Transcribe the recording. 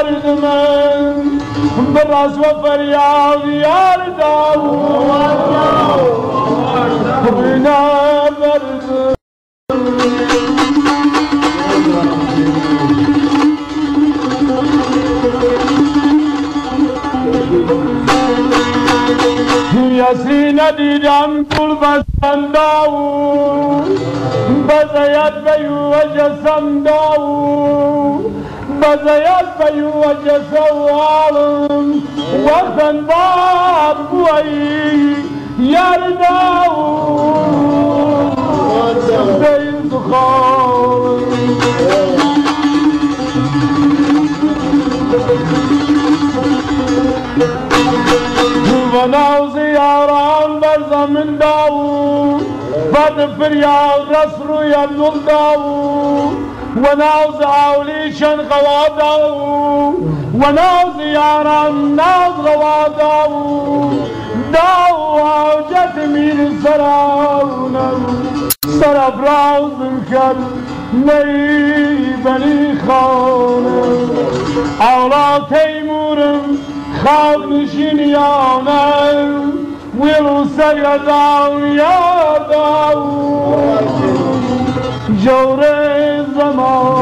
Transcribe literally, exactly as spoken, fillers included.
مرد من بالراس وفرياض يا داوود بنا مرد يا سيدي دم طول بسم داوود بزياد بيو وجسم داوود بزياد بيو وجسم عالم وطن باب بوي يا داوود بين سخال وناو زياران برزا من داوود بعد فريال رسرو يبدل داوود وناو زعولي شن غوا داوود وناو زياران ناز غوا داوود داوود جت مين سراونا سرف راوز الكل ني بني خانه اولا تيمورم خاف نشينيانا ويلو سيداو يا داوود جور زمان